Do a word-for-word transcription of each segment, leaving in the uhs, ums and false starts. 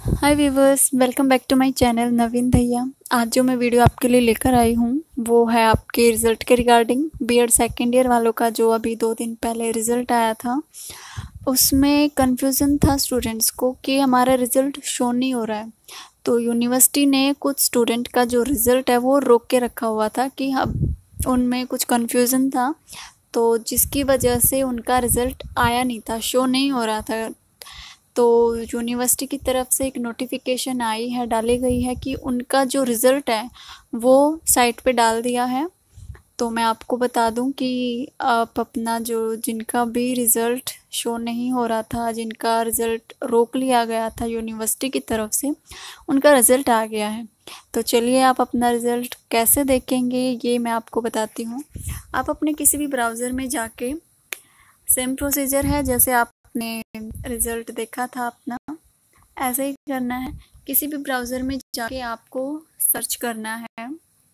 Hi viewers, welcome back to my channel Naveen भैया। आज जो मैं वीडियो आपके लिए लेकर आई हूँ वो है आपके रिज़ल्ट के रिगार्डिंग। बीएड सेकेंड ईयर वालों का जो अभी दो दिन पहले रिज़ल्ट आया था उसमें कन्फ्यूज़न था स्टूडेंट्स को कि हमारा रिज़ल्ट शो नहीं हो रहा है। तो यूनिवर्सिटी ने कुछ स्टूडेंट का जो रिज़ल्ट है वो रोक के रखा हुआ था कि अब उनमें कुछ कन्फ्यूज़न था, तो जिसकी वजह से उनका रिज़ल्ट आया नहीं था, शो नहीं हो रहा था। तो यूनिवर्सिटी की तरफ से एक नोटिफिकेशन आई है, डाली गई है कि उनका जो रिज़ल्ट है वो साइट पे डाल दिया है। तो मैं आपको बता दूं कि आप अपना जो जिनका भी रिज़ल्ट शो नहीं हो रहा था, जिनका रिज़ल्ट रोक लिया गया था यूनिवर्सिटी की तरफ से, उनका रिज़ल्ट आ गया है। तो चलिए आप अपना रिज़ल्ट कैसे देखेंगे ये मैं आपको बताती हूँ। आप अपने किसी भी ब्राउज़र में जाके, सेम प्रोसीजर है जैसे आपने रिज़ल्ट देखा था अपना, ऐसे ही करना है। किसी भी ब्राउज़र में जाके आपको सर्च करना है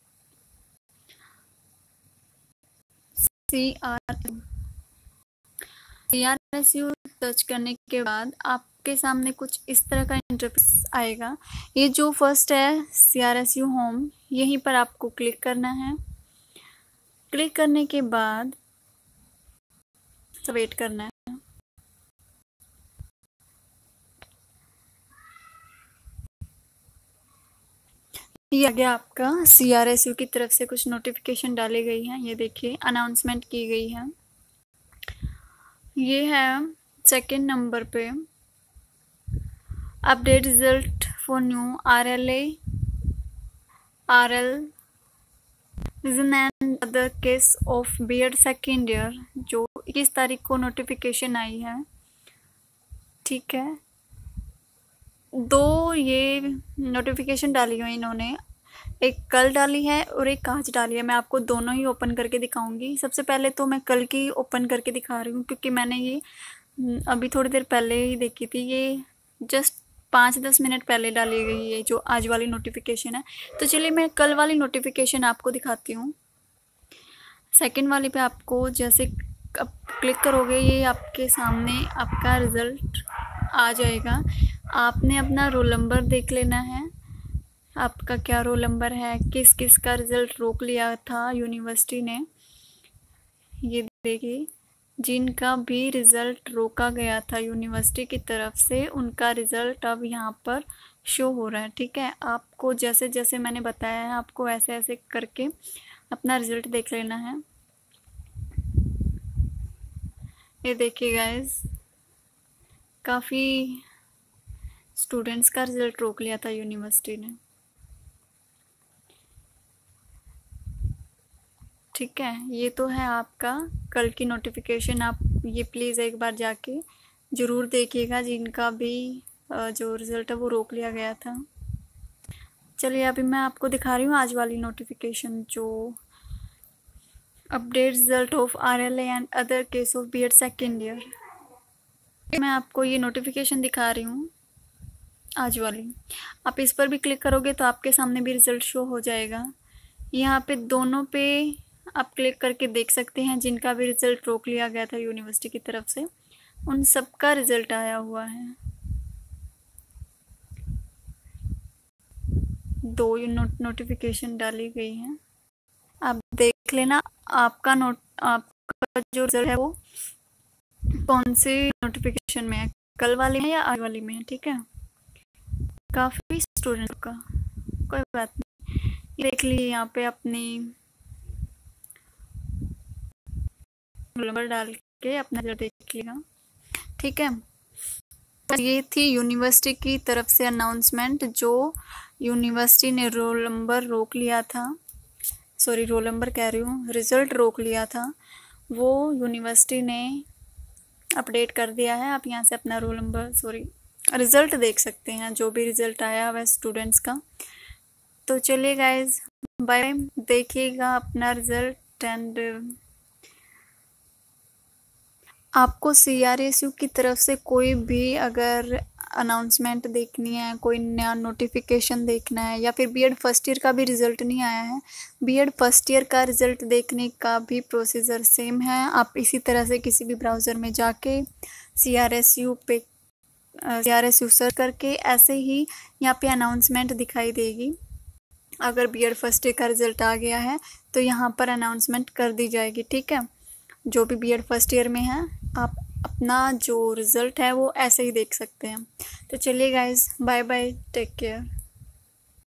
C R C R S U. Search करने के बाद आपके सामने कुछ इस तरह का इंटरफेस आएगा। ये जो फर्स्ट है C R S U home, यहीं पर आपको क्लिक करना है। क्लिक करने के बाद वेट करना है। ये आ गया आपका सी आर एस यू की तरफ से कुछ नोटिफिकेशन डाली गई है। ये देखिए, अनाउंसमेंट की गई है। ये है सेकंड नंबर पे, update result for new R L A R L region and other case of B Ed second year, जो इक्कीस तारीख को नोटिफिकेशन आई है। ठीक है, दो ये नोटिफिकेशन डाली हुई इन्होंने, एक कल डाली है और एक आज डाली है। मैं आपको दोनों ही ओपन करके दिखाऊंगी। सबसे पहले तो मैं कल की ओपन करके दिखा रही हूँ क्योंकि मैंने ये अभी थोड़ी देर पहले ही देखी थी। ये जस्ट पाँच दस मिनट पहले डाली गई है जो आज वाली नोटिफिकेशन है। तो चलिए मैं कल वाली नोटिफिकेशन आपको दिखाती हूँ। सेकेंड वाली पे आपको जैसे अब क्लिक करोगे, ये आपके सामने आपका रिज़ल्ट आ जाएगा। आपने अपना रोल नंबर देख लेना है, आपका क्या रोल नंबर है, किस किस का रिज़ल्ट रोक लिया था यूनिवर्सिटी ने। ये देखिए, जिनका भी रिज़ल्ट रोका गया था यूनिवर्सिटी की तरफ से, उनका रिज़ल्ट अब यहाँ पर शो हो रहा है। ठीक है, आपको जैसे जैसे मैंने बताया है आपको ऐसे ऐसे करके अपना रिज़ल्ट देख लेना है। ये देखिए गाइस, काफ़ी स्टूडेंट्स का रिज़ल्ट रोक लिया था यूनिवर्सिटी ने। ठीक है, ये तो है आपका कल की नोटिफिकेशन। आप ये प्लीज़ एक बार जाके ज़रूर देखिएगा जिनका भी जो रिज़ल्ट है वो रोक लिया गया था। चलिए अभी मैं आपको दिखा रही हूँ आज वाली नोटिफिकेशन, जो update result of R L A and other case of B Ed second year. मैं आपको ये नोटिफिकेशन दिखा रही हूँ आज वाली। आप इस पर भी क्लिक करोगे तो आपके सामने भी रिज़ल्ट शो हो जाएगा। यहाँ पे दोनों पे आप क्लिक करके देख सकते हैं जिनका भी रिज़ल्ट रोक लिया गया था यूनिवर्सिटी की तरफ से, उन सबका रिज़ल्ट आया हुआ है। दो नोटिफिकेशन डाली गई हैं, आप देख लेना आपका नोट आपका जो रिज़ल्ट है वो कौन सी नोटिफिकेशन में है, कल वाले में या आज वाली में है। ठीक है, काफ़ी स्टूडेंट का, कोई बात नहीं। देख लीजिए यहाँ पे अपनी नंबर डाल के अपना रिजल्ट देख लिएगा। ठीक है, ये थी यूनिवर्सिटी की तरफ से अनाउंसमेंट। जो यूनिवर्सिटी ने रोल नंबर रोक लिया था, सॉरी रोल नंबर कह रही हूँ, रिज़ल्ट रोक लिया था, वो यूनिवर्सिटी ने अपडेट कर दिया है। आप यहाँ से अपना रोल नंबर सॉरी रिज़ल्ट देख सकते हैं, जो भी रिज़ल्ट आया हुआ स्टूडेंट्स का। तो चलिए गाइज, बाय, देखिएगा अपना रिज़ल्ट। एंड आपको सी आर एस यू की तरफ से कोई भी अगर अनाउंसमेंट देखनी है, कोई नया नोटिफिकेशन देखना है, या फिर बी एड फर्स्ट ईयर का भी रिज़ल्ट नहीं आया है, बी एड फर्स्ट ईयर का रिज़ल्ट देखने का भी प्रोसीजर सेम है। आप इसी तरह से किसी भी ब्राउज़र में जाके सी आर एस यू पे सी आर एस यूज़र करके ऐसे ही यहाँ पे अनाउंसमेंट दिखाई देगी। अगर बी एड फर्स्ट ईयर का रिज़ल्ट आ गया है तो यहाँ पर अनाउंसमेंट कर दी जाएगी, ठीक है। जो भी बी एड फर्स्ट ईयर में है आप अपना जो रिज़ल्ट है वो ऐसे ही देख सकते हैं। तो चलिए guys, bye bye, take care.